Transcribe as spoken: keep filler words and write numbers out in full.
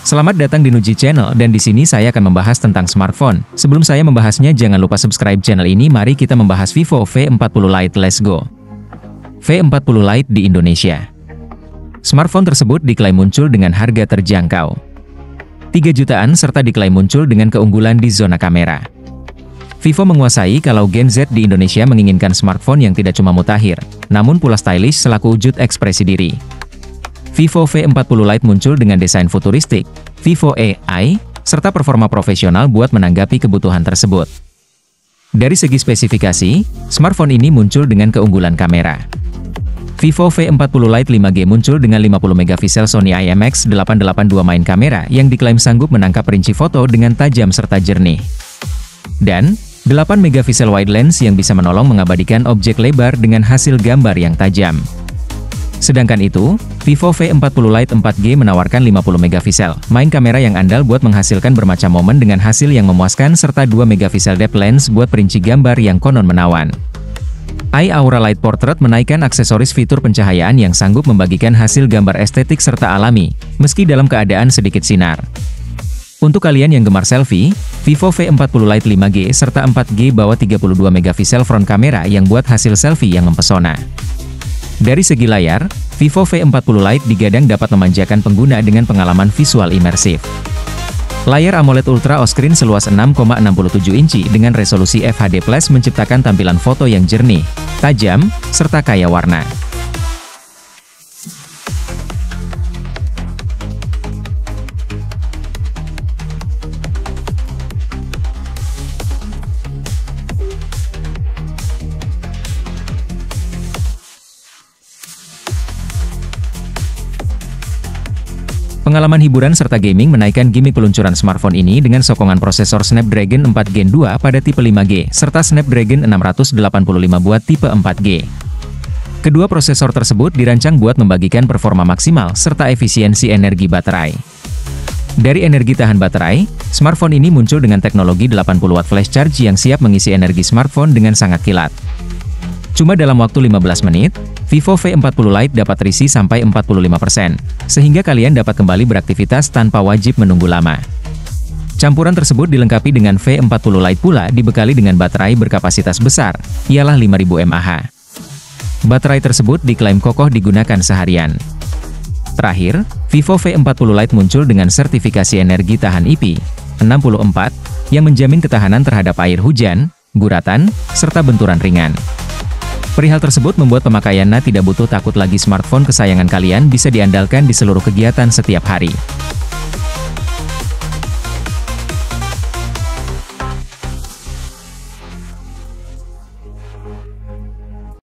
Selamat datang di Nuji Channel dan di sini saya akan membahas tentang smartphone. Sebelum saya membahasnya jangan lupa subscribe channel ini. Mari kita membahas Vivo V empat puluh Lite. Let's go. V empat puluh Lite di Indonesia. Smartphone tersebut diklaim muncul dengan harga terjangkau tiga jutaan serta diklaim muncul dengan keunggulan di zona kamera. Vivo menguasai kalau Gen Z di Indonesia menginginkan smartphone yang tidak cuma mutakhir, namun pula stylish selaku wujud ekspresi diri. Vivo V empat puluh Lite muncul dengan desain futuristik, Vivo A I, serta performa profesional buat menanggapi kebutuhan tersebut. Dari segi spesifikasi, smartphone ini muncul dengan keunggulan kamera. Vivo V empat puluh Lite lima G muncul dengan lima puluh megapiksel Sony I M X delapan delapan dua main kamera yang diklaim sanggup menangkap rinci foto dengan tajam serta jernih. Dan, delapan megapiksel wide lens yang bisa menolong mengabadikan objek lebar dengan hasil gambar yang tajam. Sedangkan itu, Vivo V empat puluh Lite empat G menawarkan lima puluh megapiksel main kamera yang andal buat menghasilkan bermacam momen dengan hasil yang memuaskan serta dua megapiksel depth lens buat perinci gambar yang konon menawan. I Aura Light Portrait menaikkan aksesoris fitur pencahayaan yang sanggup membagikan hasil gambar estetik serta alami, meski dalam keadaan sedikit sinar. Untuk kalian yang gemar selfie, Vivo V empat puluh Lite lima G serta empat G bawa tiga puluh dua megapiksel front kamera yang buat hasil selfie yang mempesona. Dari segi layar, Vivo V empat puluh Lite digadang dapat memanjakan pengguna dengan pengalaman visual imersif. Layar AMOLED Ultra O-Screen seluas enam koma enam tujuh inci dengan resolusi F H D plus menciptakan tampilan foto yang jernih, tajam, serta kaya warna. Pengalaman hiburan serta gaming menaikkan gimmick peluncuran smartphone ini dengan sokongan prosesor Snapdragon empat Gen dua pada tipe lima G, serta Snapdragon enam ratus delapan puluh lima buat tipe empat G. Kedua prosesor tersebut dirancang buat membagikan performa maksimal serta efisiensi energi baterai. Dari energi tahan baterai, smartphone ini muncul dengan teknologi delapan puluh watt flash charge yang siap mengisi energi smartphone dengan sangat kilat. Cuma dalam waktu lima belas menit, Vivo V empat puluh Lite dapat terisi sampai empat puluh lima persen, sehingga kalian dapat kembali beraktivitas tanpa wajib menunggu lama. Campuran tersebut dilengkapi dengan V empat puluh Lite pula dibekali dengan baterai berkapasitas besar, ialah lima ribu mAh. Baterai tersebut diklaim kokoh digunakan seharian. Terakhir, Vivo V empat puluh Lite muncul dengan sertifikasi energi tahan I P enam puluh empat, yang menjamin ketahanan terhadap air hujan, guratan, serta benturan ringan. Perihal tersebut membuat pemakaiannya tidak butuh takut lagi, smartphone kesayangan kalian bisa diandalkan di seluruh kegiatan setiap hari.